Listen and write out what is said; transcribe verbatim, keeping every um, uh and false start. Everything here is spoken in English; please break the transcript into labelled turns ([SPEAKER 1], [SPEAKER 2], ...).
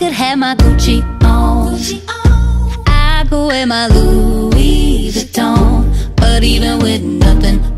[SPEAKER 1] could have my Gucci on, I could wear my Louis Vuitton, but even with nothing